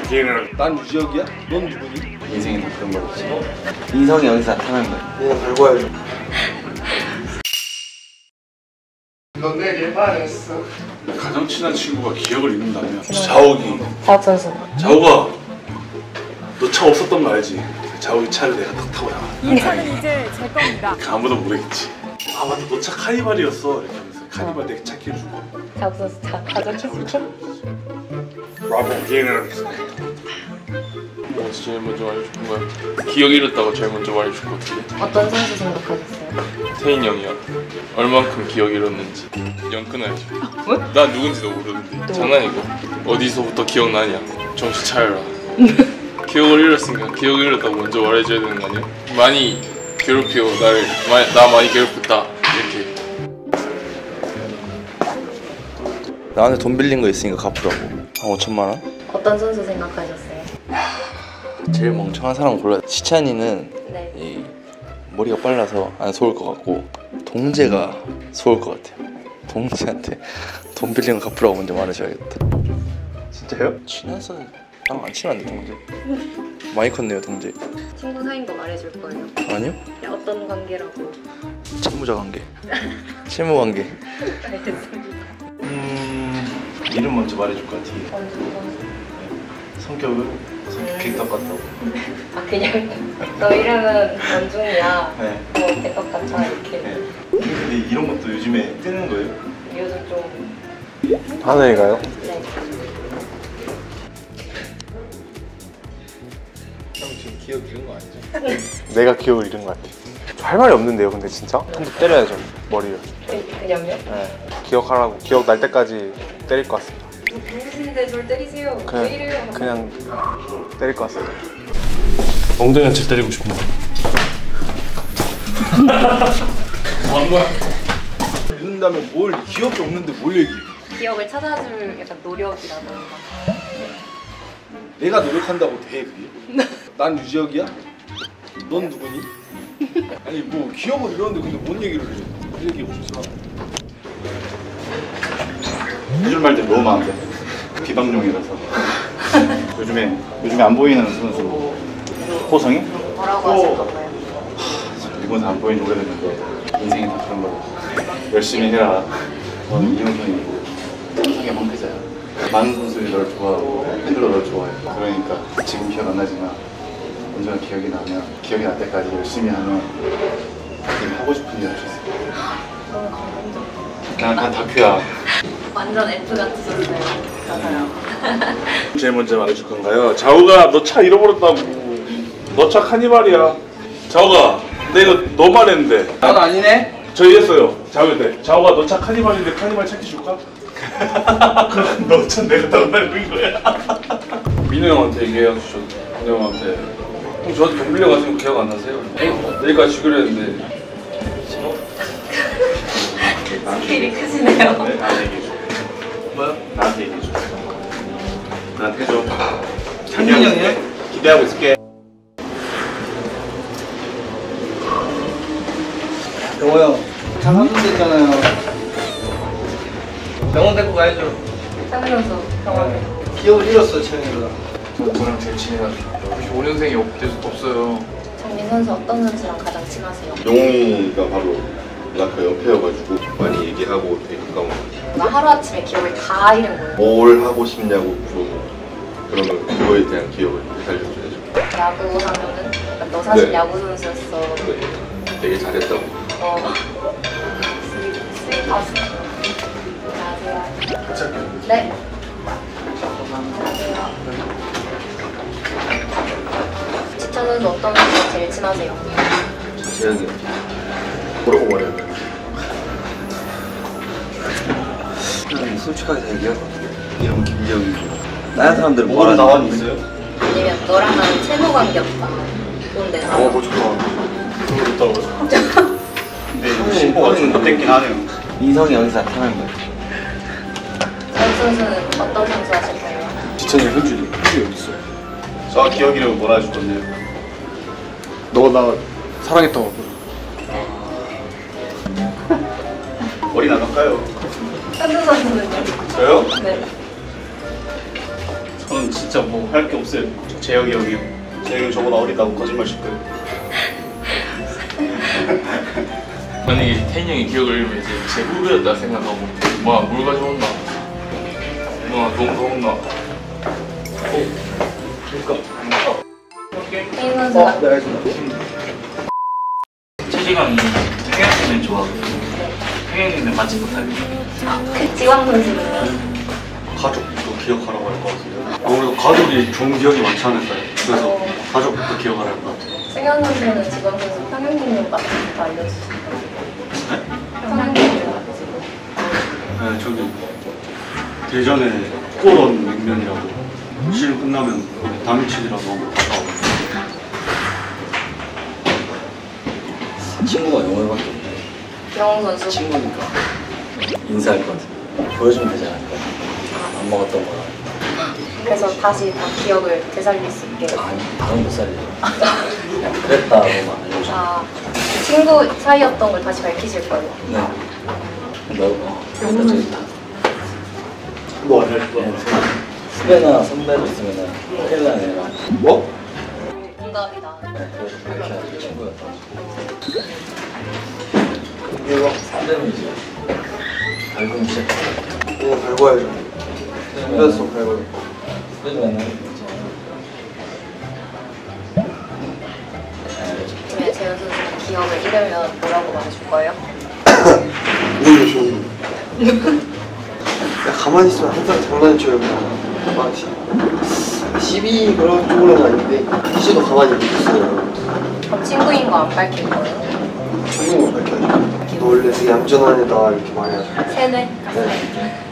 걔는 난 유지혁이야? 넌 누구니? 인생이 다 그런 거지. 인성이 여기서 나타나는 거야. 얘는 달고 와야지. 넌 내게 반했어. 가장 친한 친구가 기억을 잃는다면 자욱이. 자욱 선수. 자욱아, 너 차 없었던 거 알지? 자욱이 차를 내가 딱 타고 나가. 이 차는 이제 제 겁니다. 아무도 모르겠지. 아 맞다, 너 차 카니발이었어. 이렇게 하면서 카니발 내가 차 키워주고. 자욱 선수 가장 자욱이 친구. 브라보. 걔는 뭐가 제일 먼저 말해줄 거야? 기억 잃었다고 제일 먼저 말해줄 것 같은데. 어떤 선수 생각하셨어요? 태인 형이요. 얼만큼 기억 잃었는지. 영 끊어야지. 왜? 난 누군지도 모르는데. 장난이고. 어디서부터 기억나냐? 정신 차려라. 기억을 잃었으니까 기억 잃었다고 먼저 말해줘야 되는 거 아니야? 많이 괴롭히고 나 많이 괴롭혔다 이렇게. 나한테 돈 빌린 거 있으니까 갚으라고. 한 5천만 원? 어떤 선수 생각하셨어요? 제일 멍청한 사람 골라. 시찬이는 네. 이 머리가 빨라서 안 속을 것 같고, 동재가 속을 것 같아요. 동재한테 돈 빌린 거 갚으라고 먼저 말해줘야겠다. 진짜요? 친해서 나랑 안 친한데 동재. 많이 컸네요 동재. 친구 사이인 거 말해줄 거예요? 아니요? 어떤 관계라고? 채무자 관계. 채무 관계. 알겠습니다. 이름 먼저 말해줄 것 같아. 원준 선수. 성격 개떡 같다고. 아 그냥 너 이름은 원준이야. 네. 뭐 개떡 같아 이렇게. 네. 근데 이런 것도 요즘에 뜨는 거예요? 요즘 좀. 하늘이가요? 네. 형 지금 기억 잃은 거 아니죠? 내가 기억을 잃은 것 같아. 할 말이 없는데요, 근데 진짜? 한 대 때려야죠, 머리를. 그냥요? 네. 기억하라고, 기억 날 때까지 때릴 것 같습니다. 누구신데 저를 때리세요? 왜 이래요? 그냥 때릴 것 같습니다. 엉덩이한테 때리고 싶은 거. 뭐 하는 거야? 잃는다면 뭘, 기억이 없는데 뭘 얘기해? 기억을 찾아줄 약간 노력이라던가. 내가 노력한다고 돼, 그게? 난 유지혁이야? 넌 누구니? 아니 뭐 기억을 잃었는데 근데 뭔 얘기를 해? 그 얘기가 없어. 해줄 말들 너무 많은데 비방용이라서. 요즘에 안 보이는 선수 호성이? 뭐라고 하실 건가요? 이건 안 보인 지 오래됐는데 인생이 다 그런 거고. 열심히 해라. 너는 이용선이고 호성이 황태자야. 많은 선수들이 널 좋아하고 팬들도 널 좋아해. 그러니까 지금 기억 안 나지만 언제나 기억이 나면, 기억이 날 때까지 열심히 하면 네가 하고 싶은 일 할 수 있어. 너무 감동적이에요. 그냥 다큐야. 완전 F 같으셨어요. 맞아요. 제일 먼저 말해줄 건가요? 자욱아, 너 차 잃어버렸다고. 너 차 카니발이야. 자욱아, 내가 이거 너 말했는데. 난 아니네. 저 이랬어요. 자욱한테. 자욱아, 너 차 카니발인데 카니발 차키 줄까? 너 차 내가 타고 다니는 거야. 민우 형한테 얘기해주셨. 민우 형한테. 형 저한테 돈 빌려가지고 기억 안 나세요? 내일까지 주기로 했는데. 스킬이 크시네요. 나한테 얘기해줘. 뭐요? 나한테 얘기해줘. 나한테 해줘. 창민이 형이야? 기대하고 있을게. 영호 형, 장한번 됐잖아요. 병원 데리고 가야죠. 창민 선수 병원에. 기억을 잃었어, 채영이가. 저랑 제일 친해가지고 95년생이 없어요. 장민 선수 어떤 선수랑 가장 친하세요? 영웅이가 바로 그 옆에여가지고 많이 얘기하고 되게 가까운. 나 하루아침에 기억을 다 잃은 거예요. 뭘 하고 싶냐고 물어보고 그러면 그거에 대한 기억을 살려줘야죠. 야구 하면은 너 사실 네. 야구 선수였어. 네, 되게 잘했다고. 스윗 가수. 안녕하세요. 같이 할게요. 네. 안녕하세요. 지찬 선수 어떤 선수가 제일 친하세요? 재현이 뭐라고 말해야 돼? 솔직하게 얘기해. 이름 김기혁이고. 다른 사람들은 뭐가 나완 있어요? 아니면 너랑 나는 채무 관계였다. 그런데 그거 좋다. 그거 좋다고요? 근데 신보가 좀 못됐긴 하네요. 인성이 여기서 나타나는 거야. 전 선수는 어떤 선수 하실까요? 지찬이 현준이 어디 있어? 저 기억이라고 뭐라 해줄 건데요? 너가 나 사랑했다고. 머리 나갈까요? 현준 선수는요? 저요? 네. 저는 저는 진짜 뭐 할 게 없어요. 저 재혁이 형이요. 재혁이 형 저보다 어리다고 거짓말 칠 거예요. 만약에 태인 형이 기억을 잃으면 이제 제 후배였다 생각하고 뭐야 물 가져온다 뭐야 돈 가져온다 태인 선수가 체지방이 평양냉면 좋아하고 평양냉면 맛집 못하고 지광 선수는요? 가족부터 기억하라고 할 것 같아요. 아무래도 가족이 좋은 기억이 많지 않을까요? 그래서 가족부터 기억하라 할 것 같아요. 승현 선수는 지광 선수 평양냉면 맛집부터 알려주실까요? 평양냉면 맛집. 네, 저기 대전에 꼬런 냉면이라고 시즌 끝나면 당일치기라고 하고 친구가 영어밖에 없네. 기광 선수 친구니까 인사할 것 같아. 보여주면 되지 않을까? 안 먹었던 거랑. 그래서 다시 다 기억을 되살릴 수 있게. 아니, 다른 몇 살이죠? 그냥 그랬다고만 알려줘. 아, 친구 사이였던 걸 다시 밝히실 거예요. 네. 너, 저기 있다. 뭐 안 할 거야? 후배나 선배도 있으면은 큰일 나네. 뭐? 동갑이다. 네, 그래서 밝혀야지 친구였다. 이거 3대문이지. 밝으면 시작해. 이거 밟아야죠. 그래서 밟아요. 그러면은 그러면 재현 선수가 기억을 잃으면 뭐라고 말해줄 거예요? 너무 좋은 거. 가만히 있으면 항상 장난쳐요. 막 시비 그런 쪽으로는 아닌데 희지도 가만히 못 있어요. 그럼 친구인 거 안 밝힐 거예요? 전용을 밝혀야죠. 너 원래 되게 얌전한 애다 이렇게 말해야죠. 세뇌? 네.